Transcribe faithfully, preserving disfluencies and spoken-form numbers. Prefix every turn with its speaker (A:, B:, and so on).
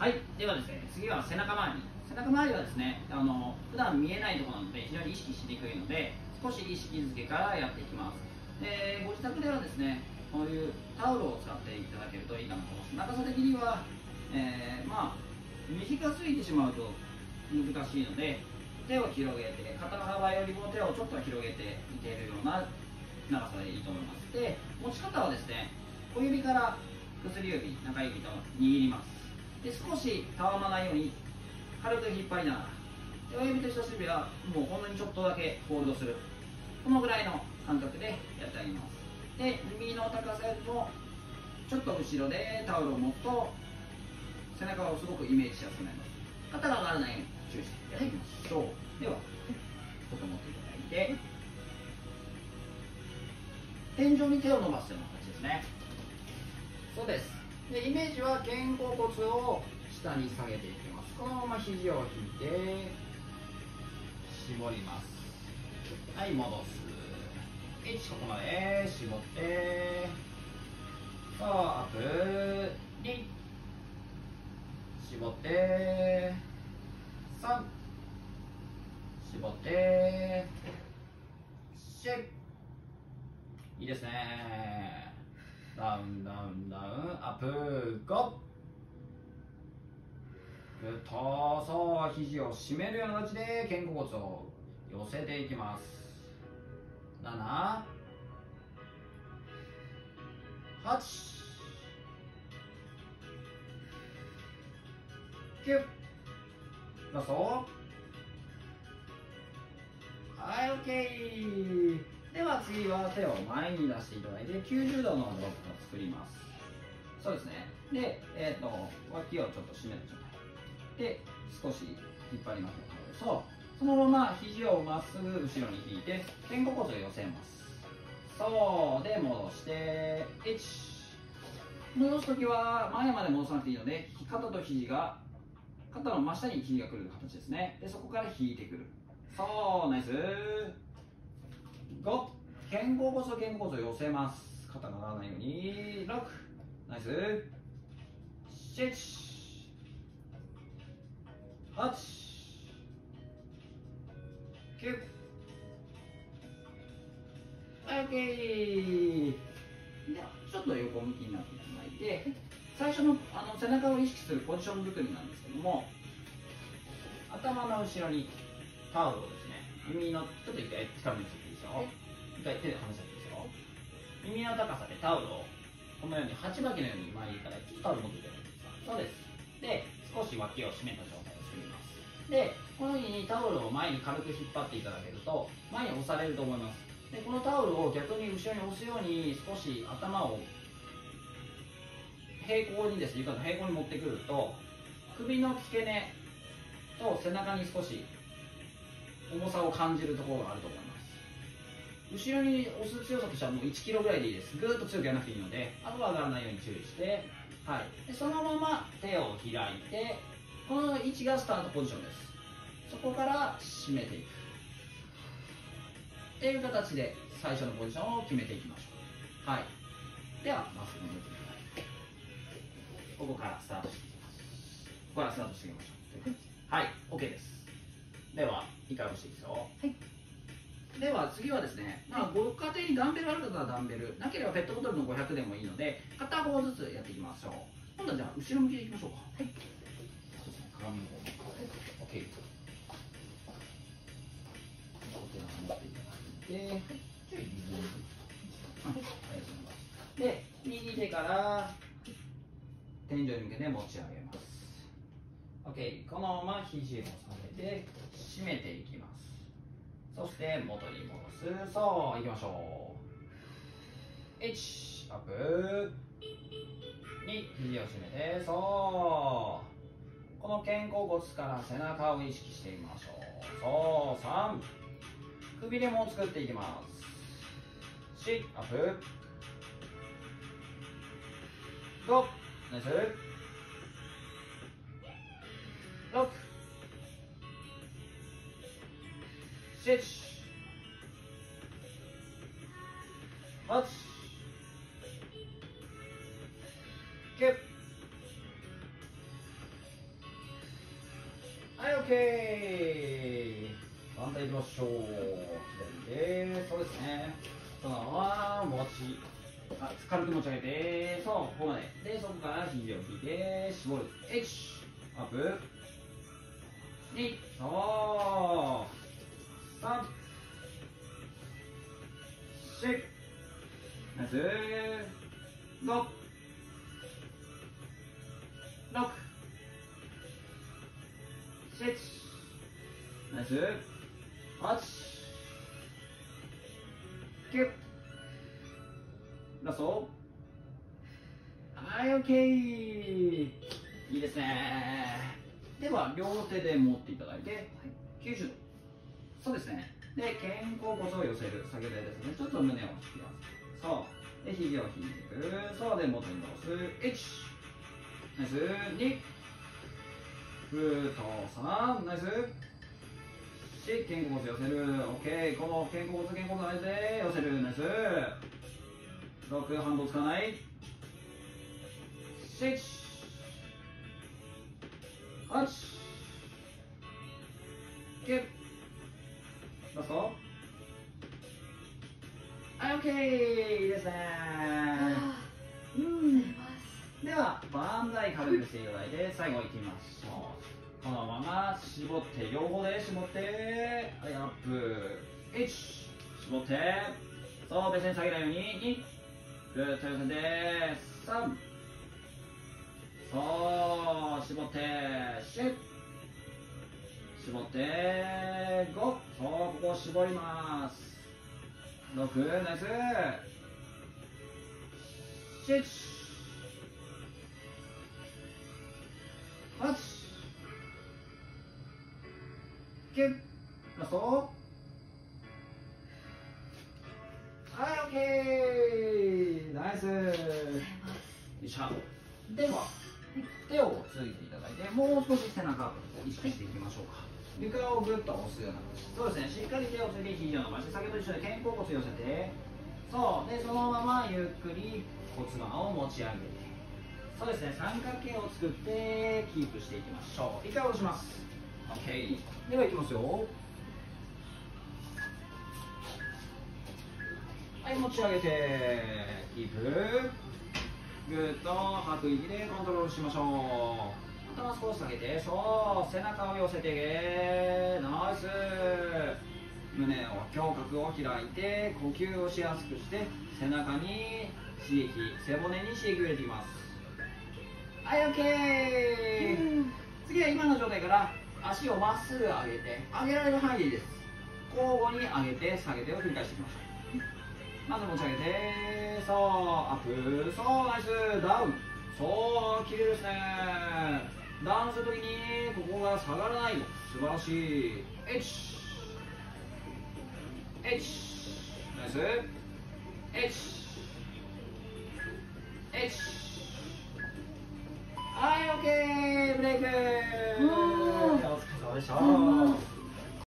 A: はい、ではですね、次は背中周り。背中周りはですね、あの普段見えないところなので非常に意識しにくいので、少し意識づけからやっていきます。で、ご自宅ではですね、こういうタオルを使っていただけるといいかなと思います。長さ的には、えー、まあ短すぎてしまうと難しいので、手を広げて、肩の幅よりも手をちょっと広げていけるような長さでいいと思います。で、持ち方はですね、小指から薬指、中指と握ります。で、少したわまないように軽く引っ張りながら、親指と人差し指はもうほんのにちょっとだけホールドする、このぐらいの感覚でやってあげます。で、耳の高さよりもちょっと後ろでタオルを持つと背中をすごくイメージしやすくなります。肩が上がらないように注意してやっていきましょう。はい、では、ちょっと持っていただいて、天井に手を伸ばすような形ですね。そうです。で、イメージは肩甲骨を下に下げていきます。このまま肘を引いて絞ります。はい、戻す。いち、ここまで絞って、さあアップ、に、絞って、さん、絞って、シェイ。いいですね。ダウンダウンダウンアップ、ゴー。ぐっと、そう、肘を締めるような形で肩甲骨を寄せていきます。なな、はち、きゅう、ラスト。はい、オッケー。では次は手を前に出していただいてきゅうじゅうどのドロップを作ります。そうですね。で、えっ、ー、と脇をちょっと締めた状態で少し引っ張りますので、そう、そのまま肘をまっすぐ後ろに引いて肩甲骨を寄せます。そうで戻していち、戻すときは前まで戻さなくていいので、肩と肘が肩の真下に肘が来る形ですね。でそこから引いてくる。そう、ナイス。ご、肩甲骨と肩甲骨を寄せます。肩が上がらないように。ろく、ナイス。なな、はち、きゅう、はい、オッケー。ではちょっと横向きになっていただいて、最初のあの背中を意識するポジション作りなんですけども、頭の後ろにタオルをですね、耳のちょっと一回掴みついていいですよ。一回手で離しちゃっていいですよ。耳の高さでタオルをこのように鉢巻きのように前にいただいて、タオル持っていただいていいですか。そうです。で、少し脇を締めた状態を作ります。で、このようにタオルを前に軽く引っ張っていただけると前に押されると思います。で、このタオルを逆に後ろに押すように少し頭を平行にですね、床の平行に持ってくると首の付け根と背中に少し重さを感じるところがあると思います。後ろに押す強さとしてはもういちキロぐらいでいいです。ぐーっと強くやらなくていいので、あとは上がらないように注意して、はい、でそのまま手を開いて、この位置がスタートポジションです。そこから締めていくっていう形で最初のポジションを決めていきましょう。はい、ではまっすぐ向いていただいて、ここからスタートしていきます。ここからスタートしていきましょう。はい、 OK です。では一回押していいですよ。はい、では次はですね、まあ、ご家庭にダンベルある方はダンベル、なければペットボトルのごひゃくでもいいので、片方ずつやっていきましょう。今度はじゃあ後ろ向きでいきましょうか。はい、そうですね、鏡の方に、はい、OK。 こちら持っていただいて、はい、ちょい右に、はい、ありがとうございます。で、右手から天井に向けて持ち上げます。 OK、 このまま肘を下げて締めていきます。そして元に戻す。そう、いきましょう。いち、アップ。に、肘を締めて、そう。この肩甲骨から背中を意識してみましょう。そう、さん、くびれも作っていきます。よん、アップ。ご、ナイス。ろく、なな、はち、きゅう、 はい、オッケー。反対いきましょう。左で、そうですね。そのまま持ち、あ、軽く持ち上げて、そう、ここまで。で、そこから肘を引いて、絞る。いち、アップ。に、そう。さん、よん、ナイス。ご、ろく、なな、ナイス。はち、きゅう、ラスト。はい、オッケー。いいですね。では、両手で持っていただいて、はい、きゅうじゅうど。そうですね。で、肩甲骨を寄せる。先ほどですね。ちょっと胸を引きます。そう。で、肘を引いてくる。そうで、元に戻す。いち、ナイス。に、ふーとさん、ナイス。し、肩甲骨寄せる。オッケー。この肩甲骨、肩甲骨の間で寄せる。ナイス。ろく、反動つかない。なな、はち、きゅう、ラスト。はい、オッケー。いいですね。うん。では、バンザイ軽くしていただいて、最後いきましょう。このまま絞って、両方で絞って、はい、アップ。いち、絞って、そう、別に下げないように。に、ぐーっと寄せて、さん、そう、絞って、よん、絞って、ご、そう、ここを絞ります。ろく、ナイス。なな、はち、きゅう、ラスト。はい、オッケー。ナイス。よいしょ。では、手をついていただいて、もう少し背中を意識していきましょうか。床をぐっと押すような感じ。そうですね、しっかり手をついて肘を伸ばして、先ほど一緒で肩甲骨寄せて、そう、で、そのままゆっくり骨盤を持ち上げて、そうですね、三角形を作ってキープしていきましょう。一回下ろします。OK。では、いきますよ。はい、持ち上げて、キープ。ぐーっと吐く息でコントロールしましょう。頭少し下げて、そう、背中を寄せて、ナイス。胸を、胸郭を開いて、呼吸をしやすくして、背中に刺激、背骨に刺激を入れていきます。はい、オッケー。次は今の状態から足をまっすぐ上げて、上げられる範囲でいいです。交互に上げて、下げてを繰り返していきましょう。まず持ち上げて、そう、アップ、そう、ナイス、ダウン、そう、綺麗ですね。ダウンするときに、ここが下がらないの、素晴らしい。いち、いち、ナイス、いち、いち、はい、オッケー、ブレイク。お疲れ様でした。